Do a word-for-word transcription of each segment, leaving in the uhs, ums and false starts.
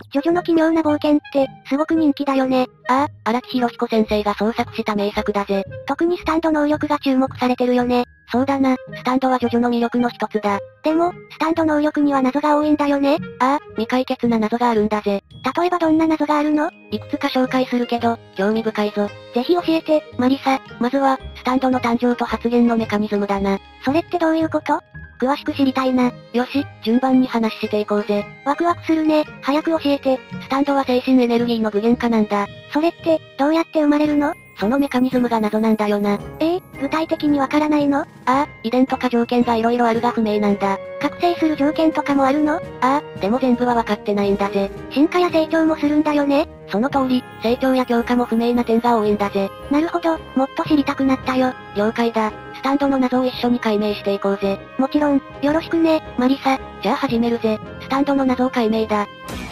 ジョジョの奇妙な冒険って、すごく人気だよね。 ああ、荒木博彦先生が創作した名作だぜ。 特にスタンド能力が注目されてるよね。 そうだな、スタンドはジョジョの魅力の一つだ。 でも、スタンド能力には謎が多いんだよね。 ああ、未解決な謎があるんだぜ。 例えばどんな謎があるの？ いくつか紹介するけど、興味深いぞ。 ぜひ教えて、マリサ。 まずは、スタンドの誕生と発現のメカニズムだな。 それってどういうこと？詳しく知りたいな。 よし、順番に話していこうぜ。 ワクワクするね。早く教えて。 スタンドは精神エネルギーの具現化なんだ。 それって、どうやって生まれるの？ そのメカニズムが謎なんだよな。 えー、具体的にわからないの？ああ、遺伝とか条件が色々あるが不明なんだ。 覚醒する条件とかもあるの？ ああ、でも全部は分かってないんだぜ。 進化や成長もするんだよね？ その通り、成長や強化も不明な点が多いんだぜ。 なるほど、もっと知りたくなったよ。 了解だ。スタンドの謎を一緒に解明していこうぜ。 もちろん、よろしくね、マリサ。 じゃあ始めるぜ。スタンドの謎を解明だ。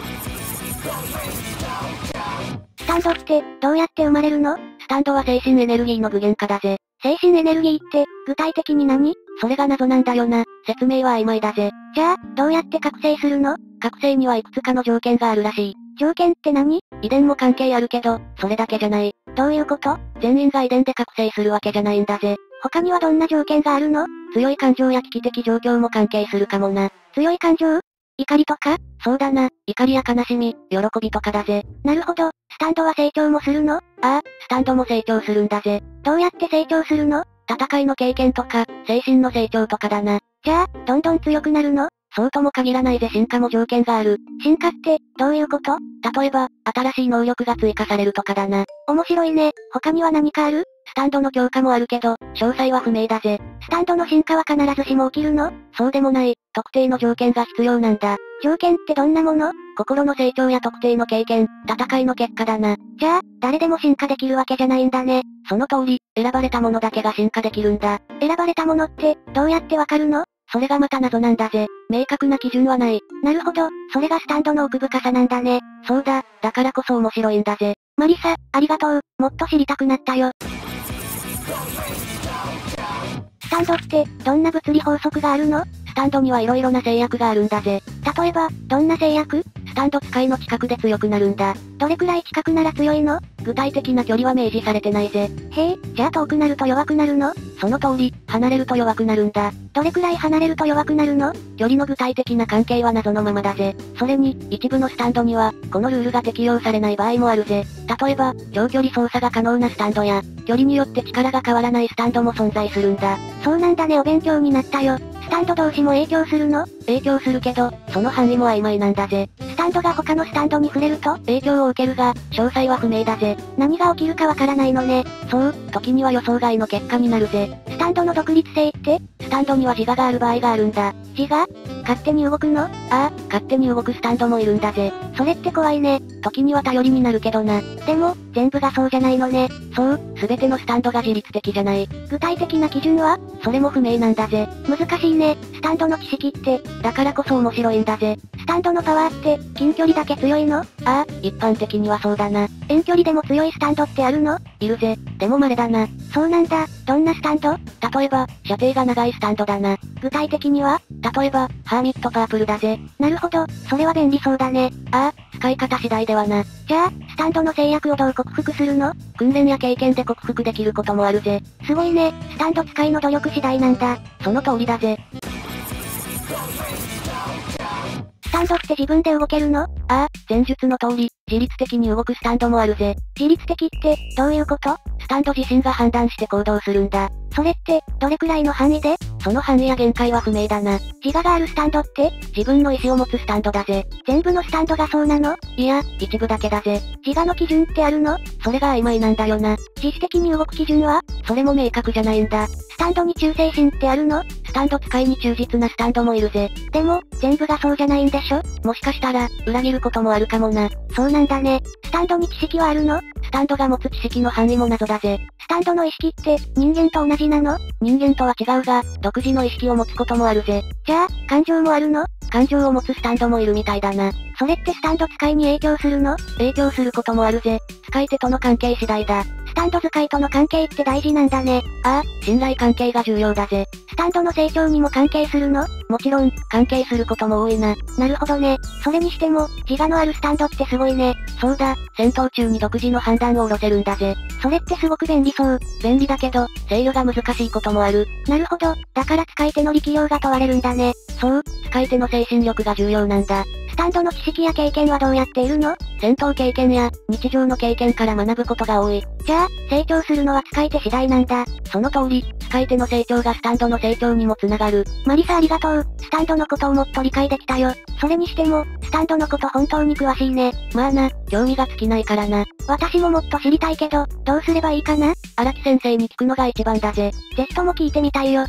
スタンドって、どうやって生まれるの？ スタンドは精神エネルギーの具現化だぜ。 精神エネルギーって、具体的に何？ それが謎なんだよな。説明は曖昧だぜ。 じゃあ、どうやって覚醒するの？ 覚醒にはいくつかの条件があるらしい。 条件って何？ 遺伝も関係あるけど、それだけじゃない。 どういうこと？ 全員が遺伝で覚醒するわけじゃないんだぜ。 他にはどんな条件があるの？ 強い感情や危機的状況も関係するかもな。 強い感情？怒りとか？ そうだな、怒りや悲しみ、喜びとかだぜ。 なるほど、スタンドは成長もするの？ああ、スタンドも成長するんだぜ。 どうやって成長するの？ 戦いの経験とか、精神の成長とかだな。 じゃあ、どんどん強くなるの？ そうとも限らないぜ。進化も条件がある。 進化って、どういうこと？ 例えば、新しい能力が追加されるとかだな。 面白いね。他には何かある？ スタンドの強化もあるけど、詳細は不明だぜ。 スタンドの進化は必ずしも起きるの？ そうでもない、特定の条件が必要なんだ。 条件ってどんなもの？ 心の成長や特定の経験、戦いの結果だな。 じゃあ、誰でも進化できるわけじゃないんだね。 その通り、選ばれたものだけが進化できるんだ。 選ばれたものって、どうやってわかるの？ それがまた謎なんだぜ。明確な基準はない。 なるほど、それがスタンドの奥深さなんだね。 そうだ、だからこそ面白いんだぜ。 マリサ、ありがとう。もっと知りたくなったよ。スタンドって、どんな物理法則があるの？ スタンドには色々な制約があるんだぜ。 例えば、どんな制約？ スタンド使いの近くで強くなるんだ。 どれくらい近くなら強いの？ 具体的な距離は明示されてないぜ。 へえ、じゃあ遠くなると弱くなるの？ その通り、離れると弱くなるんだ。 どれくらい離れると弱くなるの？ 距離の具体的な関係は謎のままだぜ。それに、一部のスタンドには、このルールが適用されない場合もあるぜ。例えば、長距離操作が可能なスタンドや、距離によって力が変わらないスタンドも存在するんだ。 そうなんだね、お勉強になったよ。スタンド同士も影響するの？ 影響するけど、その範囲も曖昧なんだぜ。 スタンドが他のスタンドに触れると影響を受けるが、詳細は不明だぜ。 何が起きるかわからないのね。 そう、時には予想外の結果になるぜ。 スタンドの独立性って？ スタンドには自我がある場合があるんだ。 自我？勝手に動くの？ああ、勝手に動くスタンドもいるんだぜ。 それって怖いね。 時には頼りになるけどな。 でも、全部がそうじゃないのね。 そう、すべてのスタンドが自律的じゃない。 具体的な基準は？ それも不明なんだぜ。 難しいね、スタンドの知識って。 だからこそ面白いんだぜ。 スタンドのパワーって、近距離だけ強いの？ああ、一般的にはそうだな。 遠距離でも強いスタンドってあるの？ いるぜ。でも稀だな。 そうなんだ。どんなスタンド？ 例えば、射程が長いスタンドだな。 具体的には？ 例えば、ハーミットパープルだぜ。 なるほど、それは便利そうだね。 ああ、使い方次第ではな。 じゃあ、スタンドの制約をどう克服するの？ 訓練や経験で克服できることもあるぜ。 すごいね、スタンド使いの努力次第なんだ。 その通りだぜ。 スタンドって自分で動けるの？ああ、前述の通り、自律的に動くスタンドもあるぜ。 自律的って、どういうこと？ スタンド自身が判断して行動するんだ。 それって、どれくらいの範囲で？ その範囲や限界は不明だな。 自我があるスタンドって？ 自分の意思を持つスタンドだぜ。 全部のスタンドがそうなの？ いや、一部だけだぜ。 自我の基準ってあるの？ それが曖昧なんだよな。 自主的に動く基準は？ それも明確じゃないんだ。 スタンドに忠誠心ってあるの？ スタンド使いに忠実なスタンドもいるぜ。 でも、全部がそうじゃないんでしょ？ もしかしたら、裏切ることもあるかもな。 そうなんだね。スタンドに知識はあるの？ スタンドが持つ知識の範囲も謎だぜ。 スタンドの意識って、人間と同じなの？ 人間とは違うが、独自の意識を持つこともあるぜ。 じゃあ、感情もあるの？ 感情を持つスタンドもいるみたいだな。 それってスタンド使いに影響するの？ 影響することもあるぜ。使い手との関係次第だ。 スタンド使いとの関係って大事なんだね。 ああ、信頼関係が重要だぜ。 スタンドの成長にも関係するの？ もちろん、関係することも多いな。 なるほどね。それにしても、自我のあるスタンドってすごいね。 そうだ、戦闘中に独自の判断を下ろせるんだぜ。 それってすごく便利そう。 便利だけど、制御が難しいこともある。 なるほど、だから使い手の力量が問われるんだね。 そう、使い手の精神力が重要なんだ。 スタンドの知識や経験はどうやっているの？ 戦闘経験や、日常の経験から学ぶことが多い。 じゃあ、成長するのは使い手次第なんだ。 その通り、使い手の成長がスタンドの成長にもつながる。 マリサありがとう。スタンドのことをもっと理解できたよ。それにしても、スタンドのこと本当に詳しいね。 まあな、興味が尽きないからな。 私ももっと知りたいけど、どうすればいいかな？ 荒木先生に聞くのが一番だぜ。 ぜひとも聞いてみたいよ。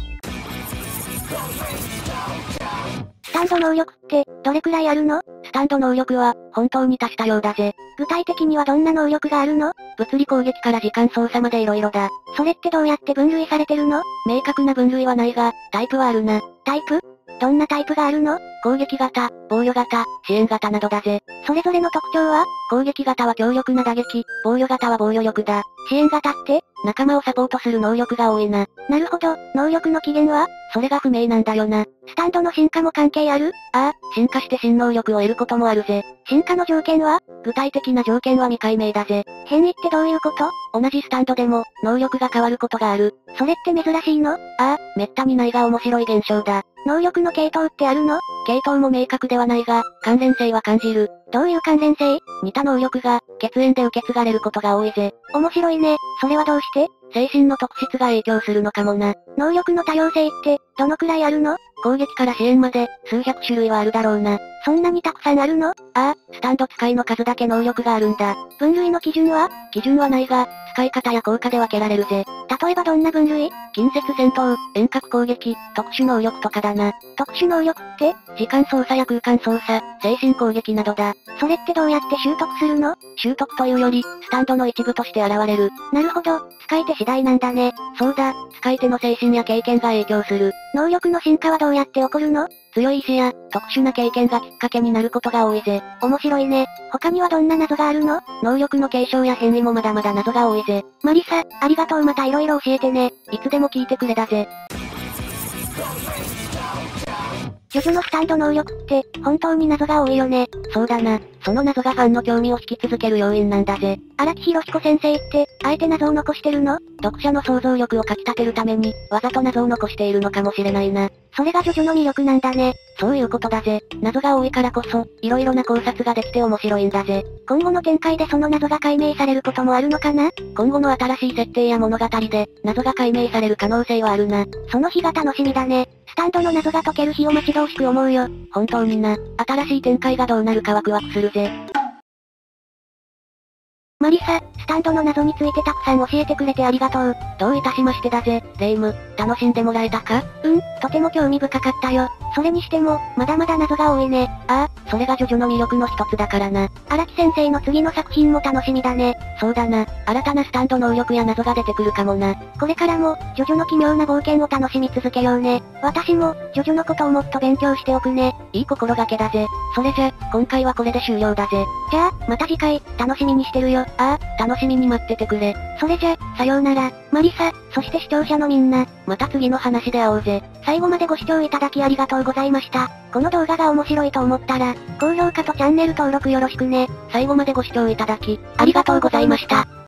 スタンド能力って、どれくらいあるの？ スタンド能力は、本当に多種多様だぜ。 具体的にはどんな能力があるの？ 物理攻撃から時間操作まで色々だ。 それってどうやって分類されてるの？ 明確な分類はないが、タイプはあるな。 タイプ？どんなタイプがあるの？ 攻撃型、防御型、支援型などだぜ。 それぞれの特徴は？ 攻撃型は強力な打撃、防御型は防御力だ。 支援型って？ 仲間をサポートする能力が多いな。 なるほど、能力の起源は？ それが不明なんだよな。 スタンドの進化も関係ある？ ああ、進化して新能力を得ることもあるぜ。 進化の条件は？ 具体的な条件は未解明だぜ。 変異ってどういうこと？ 同じスタンドでも、能力が変わることがある。 それって珍しいの？ ああ、めったにないが面白い現象だ。 能力の系統ってあるの？ 系統も明確ではないが、関連性は感じる。 どういう関連性？ 似た能力が、血縁で受け継がれることが多いぜ。 面白いね。それはどうして？ 精神の特質が影響するのかもな。 能力の多様性って、どのくらいあるの？ 攻撃から支援まで、数百種類はあるだろうな。 そんなにたくさんあるの？ ああ、スタンド使いの数だけ能力があるんだ。 分類の基準は？ 基準はないが、使い方や効果で分けられるぜ。 例えばどんな分類？ 近接戦闘、遠隔攻撃、特殊能力とかだな。 特殊能力って？ 時間操作や空間操作、精神攻撃などだ。 それってどうやって習得するの？ 習得というより、スタンドの一部として現れる。 なるほど、使い手次第なんだね。 そうだ、使い手の精神や経験が影響する。 能力の進化はどうやって起こるの？ 強い意志や、特殊な経験がきっかけになることが多いぜ。 面白いね。他にはどんな謎があるの？ 能力の継承や変異もまだまだ謎が多いぜ。 マリサ、ありがとうまた色々教えてね。 いつでも聞いてくれだぜ。 ジョジョのスタンド能力って、本当に謎が多いよね。 そうだな。その謎がファンの興味を引き続ける要因なんだぜ。 荒木博彦先生って、あえて謎を残してるの？ 読者の想像力をかき立てるために、わざと謎を残しているのかもしれないな。 それがジョジョの魅力なんだね。 そういうことだぜ。謎が多いからこそ、色々な考察ができて面白いんだぜ。 今後の展開でその謎が解明されることもあるのかな？ 今後の新しい設定や物語で、謎が解明される可能性はあるな。 その日が楽しみだね。スタンドの謎が解ける日を待ち遠しく思うよ。 本当にな。新しい展開がどうなるかワクワクするぜ。 マリサ、スタンドの謎についてたくさん教えてくれてありがとう。 どういたしましてだぜ、レイム。楽しんでもらえたか？ うん、とても興味深かったよ。それにしても、まだまだ謎が多いね。 ああ、それがジョジョの魅力の一つだからな。 荒木先生の次の作品も楽しみだね。 そうだな。新たなスタンド能力や謎が出てくるかもな。 これからも、ジョジョの奇妙な冒険を楽しみ続けようね。私も、ジョジョのことをもっと勉強しておくね。 いい心がけだぜ。それじゃ、今回はこれで終了だぜ。 じゃあ、また次回、楽しみにしてるよ。 ああ、楽しみに待っててくれ。 それじゃ、さようなら。マリサ、そして視聴者のみんな。 また次の話で会おうぜ。 最後までご視聴いただきありがとうございました。この動画が面白いと思ったら、高評価とチャンネル登録よろしくね。 最後までご視聴いただき、ありがとうございました。